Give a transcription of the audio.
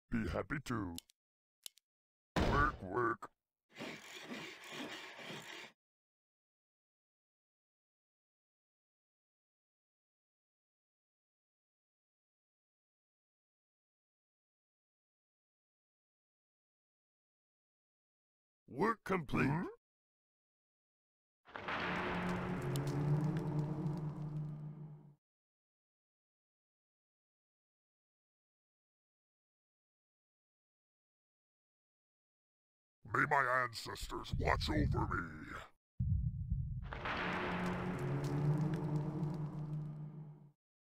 Be happy too. Work, work. Work complete. May my ancestors watch over me.